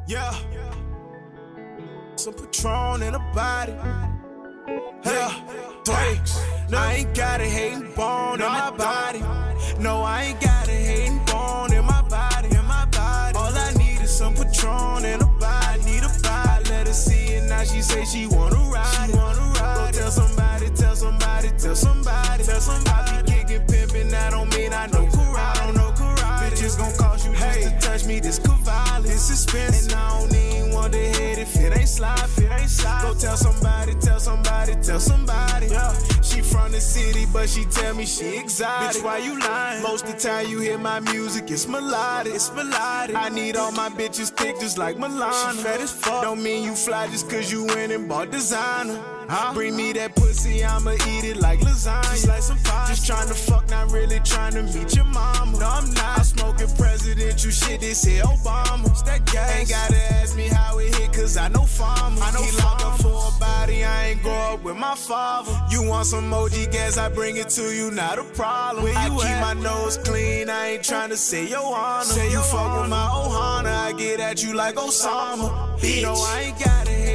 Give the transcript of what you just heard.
Yeah. Some Patron in a body. Yeah. Thraxxxbaby. No, I ain't got a hating bone in my body. No, I ain't got a hating bone in my body. All I need is some Patron in a body. Need a body. Let her see it now. She say she wanna ride. Go tell somebody, tell somebody, tell somebody. I be kicking, pimping. That don't mean I know karate. Bitches gon' cost you just to touch me. This Cavalli. This expensive. And I don't even want to hit if it ain't slide. Go tell somebody, tell somebody, tell somebody. Yeah. She from the city, but she tell me she exotic. Bitch, why you lying? Most of the time you hear my music, it's melodic. I need all my bitches thick just like Milana. She fat as fuck. Don't mean you fly just cause you went and bought designer. Bring me that pussy, I'ma eat it like lasagna. Just like some pie. Just trying to fuck, not really trying to meet your mama. No, I'm not. I'm smoking presidential shit, they say Obama. It's that gas. Ain't gotta ask me how it hit, cause I know farmers. He locked up for a body, I ain't grow up with my father. You want some OG gas, I bring it to you, not a problem. Where you keep my nose clean, I ain't trying to say your honor. Say you fuck with my Ohana, I get at you like Osama. Bitch. No, I ain't got it.